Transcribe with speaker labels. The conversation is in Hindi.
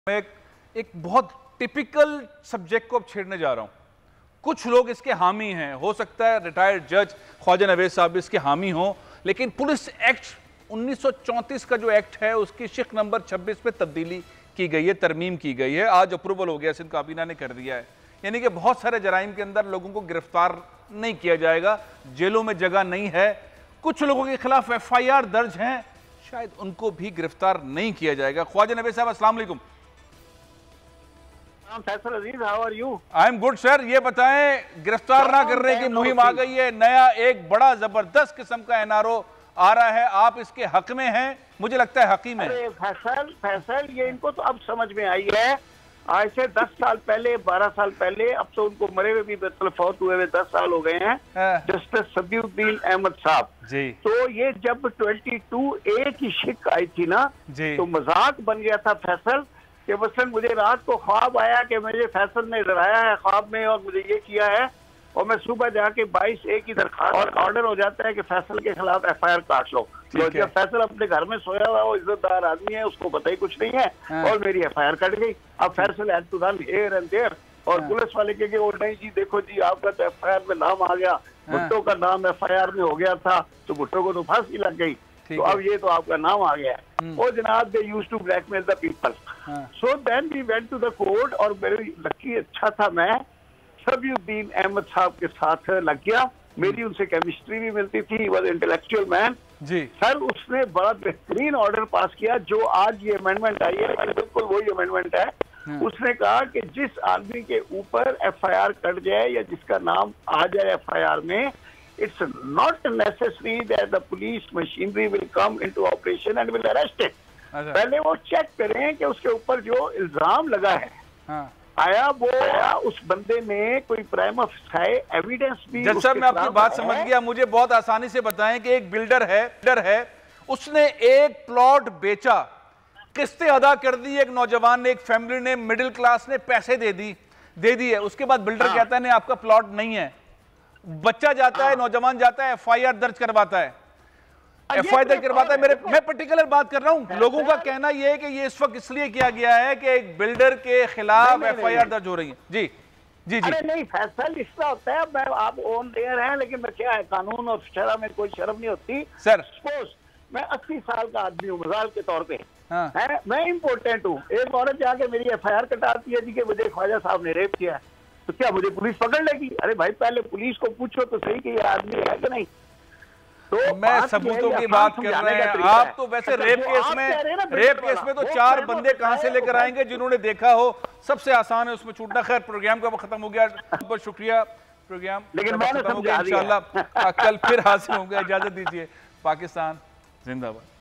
Speaker 1: मैं एक बहुत टिपिकल सब्जेक्ट को अब छेड़ने जा रहा हूं। कुछ लोग इसके हामी हैं, हो सकता है रिटायर्ड जज ख्वाजा नवेद साहब भी इसके हामी हों, लेकिन पुलिस एक्ट 1934 का जो एक्ट है उसकी शिक नंबर 26 पे तब्दीली की गई है, तरमीम की गई है। आज अप्रूवल हो गया, सिंध काबीना ने कर दिया है। यानी कि बहुत सारे जराइम के अंदर लोगों को गिरफ्तार नहीं किया जाएगा, जेलों में जगह नहीं है। कुछ लोगों के खिलाफ FIR दर्ज हैं, शायद उनको भी गिरफ्तार नहीं किया जाएगा। ख्वाजा नवेद साहब अस्सलाम वालेकुम।
Speaker 2: Faisal Aziz, how are you?
Speaker 1: I am good sir. ये बताएं, गिरफ्तार ना करने की मुहिम आ गई है, नया एक बड़ा जबरदस्त किस्म का NRO आ रहा है, आप इसके हक में हैं? मुझे लगता है हकी में।
Speaker 2: फैसल ये इनको तो अब समझ में आई है। आज से 10 साल पहले, 12 साल पहले, अब तो उनको मरे हुए भी फौत हुए हुए 10 साल हो गए हैं, जस्टिस सब्बीउद्दीन अहमद साहब जी। तो ये जब 22A की शिक आई थी ना जी, तो मजाक बन गया था फैसल कि मसलन मुझे रात को ख्वाब आया कि मुझे फैसल ने डराया है ख्वाब में और मुझे ये किया है, और मैं सुबह जाके 22A की दरखास्त और ऑर्डर हो जाता है कि फैसल के खिलाफ FIR काट लो। तो जब फैसल अपने घर में सोया हुआ, वो इज्जतदार आदमी है, उसको पता ही कुछ नहीं है, और मेरी FIR कट गई। अब Faisal had to run here and there, और पुलिस वाले कहे ओ नहीं जी, देखो जी आपका तो FIR में नाम आ गया, भुट्टो का नाम FIR में हो गया था, तो भुट्टो को तो फांसी लग गई, तो अब ये तो आपका नाम आ गया है। ओ जनाब, they used to blackmail the people. So then we went to the court, और मेरी लकी अच्छा था, मैं सब्बीउद्दीन अहमद साहब के साथ लग गया। मेरी उनसे केमिस्ट्री भी मिलती थी, was intellectual man ji. Sir उसने बड़ा बेहतरीन ऑर्डर पास किया, जो आज ये अमेंडमेंट आई है, बिल्कुल वही अमेंडमेंट है। उसने कहा कि जिस आदमी के ऊपर FIR कट जाए या जिसका नाम आ जाए FIR में, it's not necessary that the police machinery will come into operation and will arrest it. पहले वो चेक करें कि उसके ऊपर जो इल्जाम लगा है, आया वो उस बंदे में कोई प्राइमा फेसी एविडेंस भी। जज साहब, मैं आपकी बात समझ गया। मुझे बहुत आसानी से बताएं कि एक बिल्डर है, उसने एक प्लॉट बेचा, किस्तें अदा कर दी, एक नौजवान ने, एक फैमिली ने, मिडिल क्लास ने पैसे दे दी है। उसके बाद बिल्डर कहता है नहीं, आपका प्लॉट नहीं है। बच्चा जाता है, नौजवान जाता है, FIR दर्ज करवाता है, FIR दर्ज करवाता है। मैं पर्टिकुलर बात कर रहा हूं। लोगों का कहना यह है कि ये इस वक्त इसलिए किया गया है कि एक बिल्डर के खिलाफ FIR दर्ज हो रही है। जी जी जी। अरे नहीं, फैसल इसका होता है, मैं आप ऑन एयर हैं, लेकिन मैं क्या है, कानून और शरह में कोई शर्म नहीं होती। सर सपोज मैं 80 साल का आदमी हूँ, मिसाल के तौर पे है, मैं इम्पोर्टेंट हूँ, एक औरत जाके मेरी FIR कटाती है जी कि मुझे ख्वाजा साहब ने रेप किया, तो क्या मुझे पुलिस पकड़ लेगी? अरे भाई, पहले पुलिस को पूछो तो सही कि ये आदमी है कि नहीं। तो मैं सबूतों की बात कर रहे हैं,
Speaker 1: आप तो वैसे रेप केस में तो 4 बंदे कहां से लेकर आएंगे जिन्होंने देखा हो? सबसे आसान है उसमें छूटना। खैर, प्रोग्राम का वक्त खत्म हो गया, बहुत शुक्रिया। प्रोग्राम लेकिन मैंने इंशाल्लाह कल फिर हाजिर होंगे। इजाजत दीजिए। पाकिस्तान जिंदाबाद।